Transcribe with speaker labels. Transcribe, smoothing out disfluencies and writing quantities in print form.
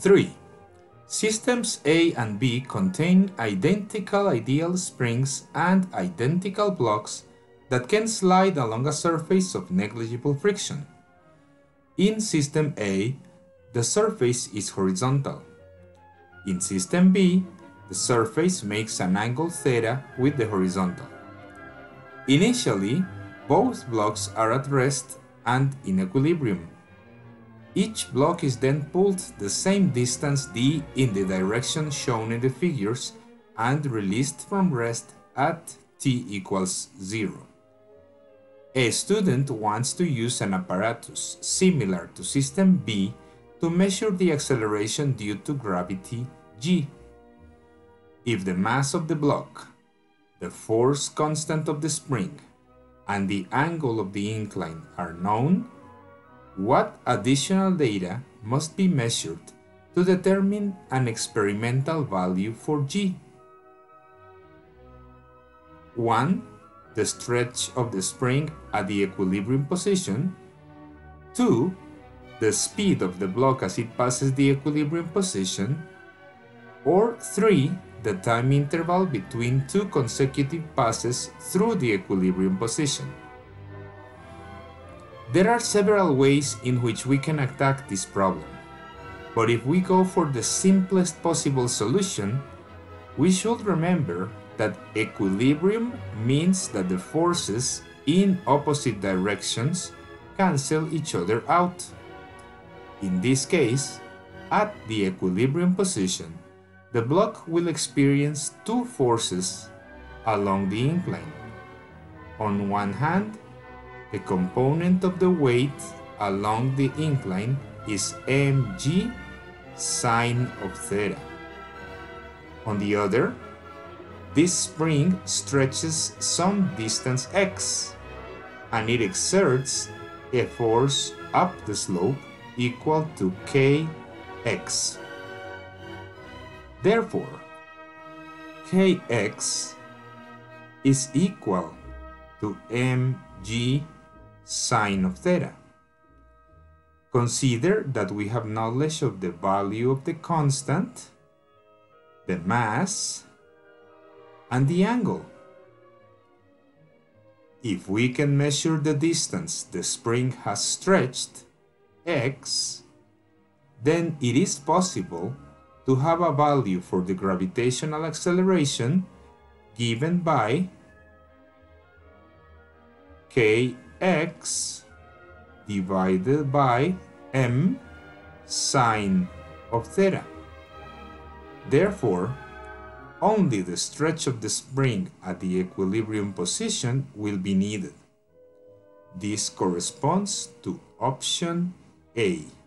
Speaker 1: 3. Systems A and B contain identical ideal springs and identical blocks that can slide along a surface of negligible friction. In System A, the surface is horizontal. In System B, the surface makes an angle theta with the horizontal. Initially, both blocks are at rest and in equilibrium. Each block is then pulled the same distance d in the direction shown in the figures and released from rest at t equals 0. A student wants to use an apparatus similar to System B to measure the acceleration due to gravity g. If the mass of the block, the force constant of the spring, and the angle of the incline are known, what additional data must be measured to determine an experimental value for g? 1. The stretch of the spring at the equilibrium position. 2. The speed of the block as it passes the equilibrium position. Or 3. The time interval between two consecutive passes through the equilibrium position. There are several ways in which we can attack this problem, but if we go for the simplest possible solution, we should remember that equilibrium means that the forces in opposite directions cancel each other out. In this case, at the equilibrium position, the block will experience two forces along the incline. On one hand, the component of the weight along the incline is mg sine of theta. On the other, this spring stretches some distance x, and it exerts a force up the slope equal to kx. Therefore, kx is equal to mg sine of theta. Consider that we have knowledge of the value of the constant, the mass, and the angle. If we can measure the distance the spring has stretched, x, then it is possible to have a value for the gravitational acceleration given by kx divided by m sine of theta. Therefore, only the stretch of the spring at the equilibrium position will be needed. This corresponds to option A.